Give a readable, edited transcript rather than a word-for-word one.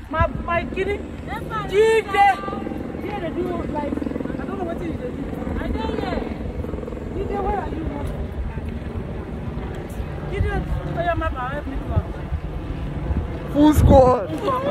My kidding? DJ! Yeah, they do like, I don't know what you do. I don't know. DJ, where are you? DJ, where am I? Full squad.